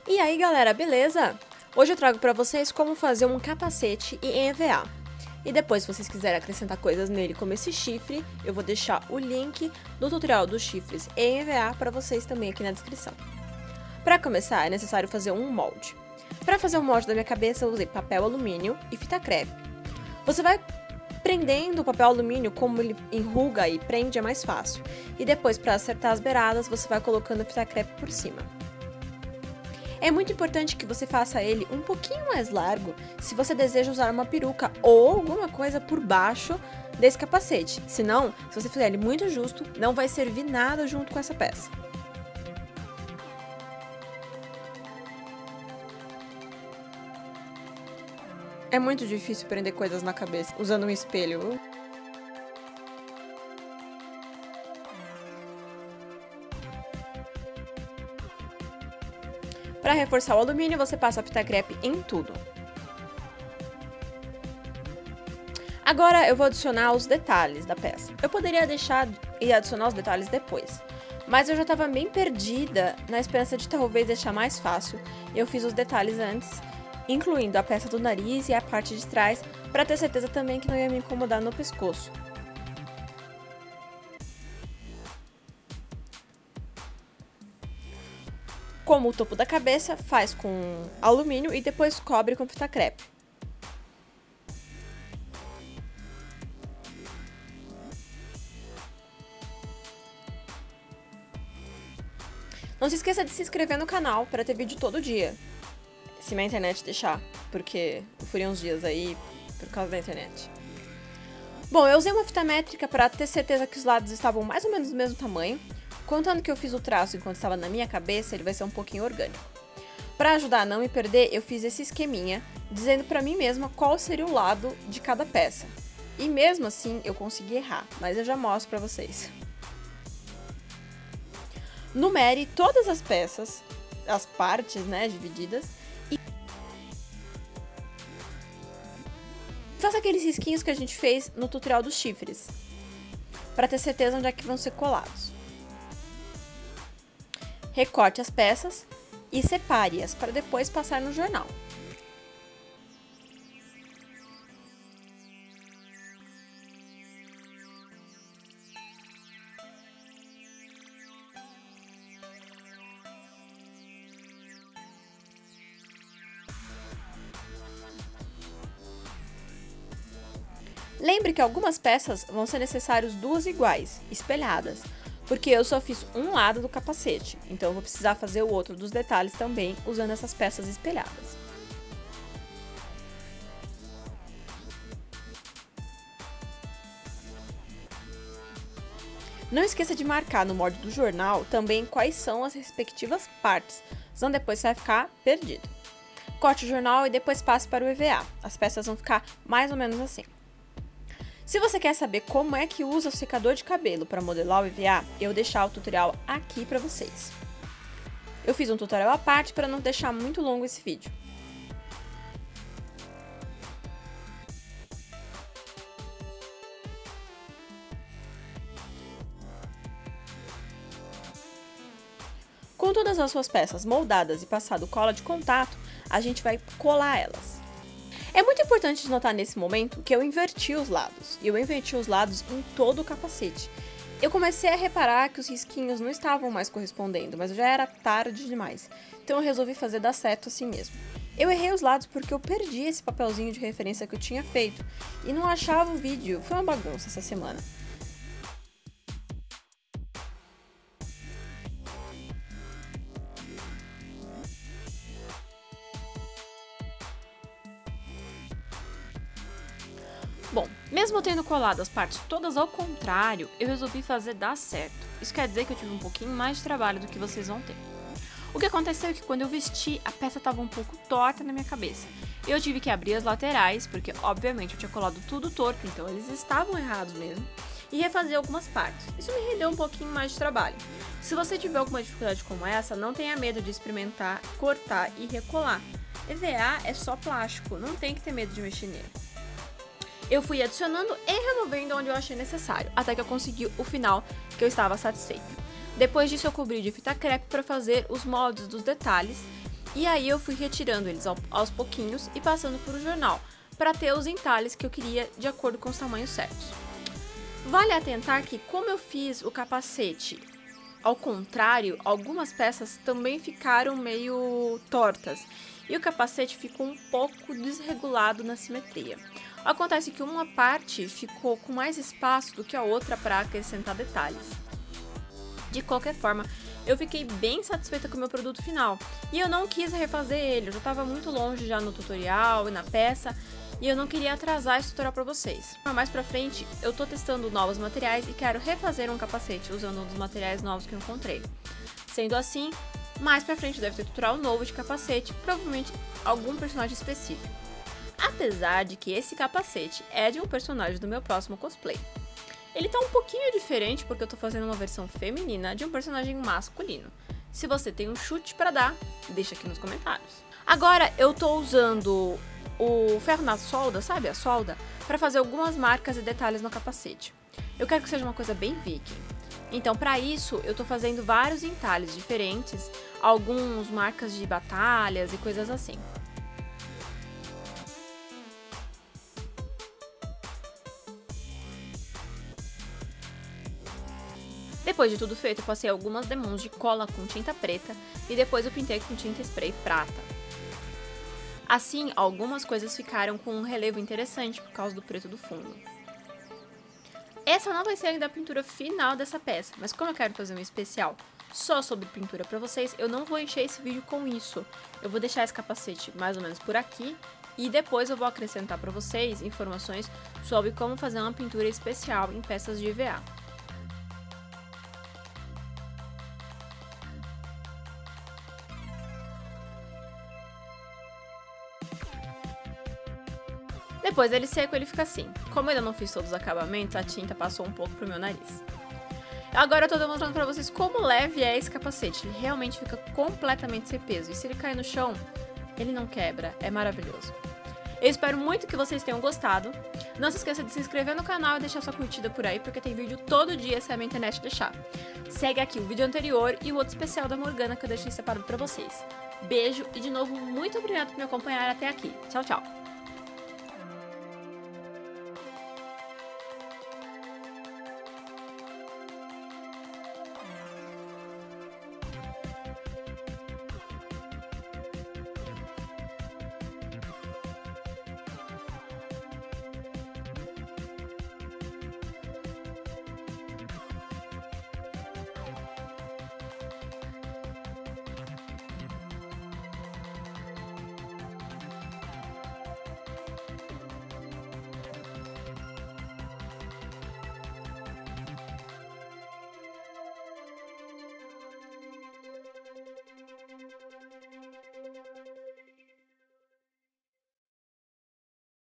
E aí galera, beleza? Hoje eu trago pra vocês como fazer um capacete em EVA. E depois, se vocês quiserem acrescentar coisas nele como esse chifre, eu vou deixar o link do tutorial dos chifres em EVA para vocês também aqui na descrição. Para começar, é necessário fazer um molde. Para fazer o molde da minha cabeça, eu usei papel alumínio e fita crepe. Você vai prendendo o papel alumínio, como ele enruga e prende é mais fácil. E depois, para acertar as beiradas, você vai colocando a fita crepe por cima. É muito importante que você faça ele um pouquinho mais largo se você deseja usar uma peruca ou alguma coisa por baixo desse capacete. Senão, se você fizer ele muito justo, não vai servir nada junto com essa peça. É muito difícil prender coisas na cabeça usando um espelho. Para reforçar o alumínio, você passa a fita crepe em tudo. Agora eu vou adicionar os detalhes da peça. Eu poderia deixar e adicionar os detalhes depois, mas eu já estava bem perdida na esperança de talvez deixar mais fácil. Eu fiz os detalhes antes, incluindo a peça do nariz e a parte de trás, para ter certeza também que não ia me incomodar no pescoço. Como o topo da cabeça, faz com alumínio e depois cobre com fita crepe. Não se esqueça de se inscrever no canal para ter vídeo todo dia, se minha internet deixar, porque eu furei uns dias aí por causa da internet. Bom, eu usei uma fita métrica para ter certeza que os lados estavam mais ou menos do mesmo tamanho. Contando que eu fiz o traço enquanto estava na minha cabeça, ele vai ser um pouquinho orgânico. Para ajudar a não me perder, eu fiz esse esqueminha, dizendo para mim mesma qual seria o lado de cada peça. E mesmo assim, eu consegui errar, mas eu já mostro para vocês. Numere todas as peças, as partes, né, divididas, e faça aqueles risquinhos que a gente fez no tutorial dos chifres, para ter certeza onde é que vão ser colados. Recorte as peças e separe-as para depois passar no jornal. Lembre que algumas peças vão ser necessárias duas iguais, espelhadas, porque eu só fiz um lado do capacete, então eu vou precisar fazer o outro dos detalhes também usando essas peças espelhadas. Não esqueça de marcar no molde do jornal também quais são as respectivas partes, senão depois você vai ficar perdido. Corte o jornal e depois passe para o EVA, as peças vão ficar mais ou menos assim. Se você quer saber como é que usa o secador de cabelo para modelar o EVA, eu vou deixar o tutorial aqui para vocês. Eu fiz um tutorial à parte para não deixar muito longo esse vídeo. Com todas as suas peças moldadas e passado cola de contato, a gente vai colar elas. É muito importante notar nesse momento que eu inverti os lados, e eu inverti os lados em todo o capacete. Eu comecei a reparar que os risquinhos não estavam mais correspondendo, mas já era tarde demais, então eu resolvi fazer dar certo assim mesmo. Eu errei os lados porque eu perdi esse papelzinho de referência que eu tinha feito, e não achava o vídeo, foi uma bagunça essa semana. Bom, mesmo tendo colado as partes todas ao contrário, eu resolvi fazer dar certo. Isso quer dizer que eu tive um pouquinho mais de trabalho do que vocês vão ter. O que aconteceu é que quando eu vesti, a peça estava um pouco torta na minha cabeça. Eu tive que abrir as laterais, porque obviamente eu tinha colado tudo torto, então eles estavam errados mesmo, e refazer algumas partes. Isso me rendeu um pouquinho mais de trabalho. Se você tiver alguma dificuldade como essa, não tenha medo de experimentar, cortar e recolar. EVA é só plástico, não tem que ter medo de mexer nele. Eu fui adicionando e removendo onde eu achei necessário, até que eu consegui o final que eu estava satisfeita. Depois disso eu cobri de fita crepe para fazer os moldes dos detalhes E aí eu fui retirando eles aos pouquinhos e passando por um jornal, para ter os entalhes que eu queria de acordo com os tamanhos certos. Vale atentar que, como eu fiz o capacete ao contrário, algumas peças também ficaram meio tortas e o capacete ficou um pouco desregulado na simetria. Acontece que uma parte ficou com mais espaço do que a outra para acrescentar detalhes. De qualquer forma, eu fiquei bem satisfeita com o meu produto final e eu não quis refazer ele, eu já estava muito longe já no tutorial e na peça e eu não queria atrasar esse tutorial para vocês. Mais pra frente, eu tô testando novos materiais e quero refazer um capacete usando um dos materiais novos que eu encontrei. Sendo assim, mais pra frente deve ter tutorial novo de capacete, provavelmente algum personagem específico. Apesar de que esse capacete é de um personagem do meu próximo cosplay. Ele tá um pouquinho diferente porque eu tô fazendo uma versão feminina de um personagem masculino. Se você tem um chute pra dar, deixa aqui nos comentários. Agora eu tô usando o ferro na solda, sabe? A solda, para fazer algumas marcas e detalhes no capacete. Eu quero que seja uma coisa bem viking. Então, para isso, eu tô fazendo vários entalhes diferentes, alguns marcas de batalhas e coisas assim. Depois de tudo feito, eu passei algumas demãos de cola com tinta preta e depois eu pintei com tinta spray prata. Assim, algumas coisas ficaram com um relevo interessante por causa do preto do fundo. Essa não vai ser ainda a pintura final dessa peça, mas como eu quero fazer um especial só sobre pintura pra vocês, eu não vou encher esse vídeo com isso. Eu vou deixar esse capacete mais ou menos por aqui e depois eu vou acrescentar pra vocês informações sobre como fazer uma pintura especial em peças de EVA. Depois dele seco, ele fica assim. Como eu ainda não fiz todos os acabamentos, a tinta passou um pouco pro meu nariz. Agora eu tô demonstrando pra vocês como leve é esse capacete. Ele realmente fica completamente sem peso. E se ele cair no chão, ele não quebra. É maravilhoso. Eu espero muito que vocês tenham gostado. Não se esqueça de se inscrever no canal e deixar sua curtida por aí, porque tem vídeo todo dia se a minha internet deixar. Segue aqui o vídeo anterior e o outro especial da Morgana que eu deixei separado pra vocês. Beijo e, de novo, muito obrigada por me acompanhar até aqui. Tchau, tchau!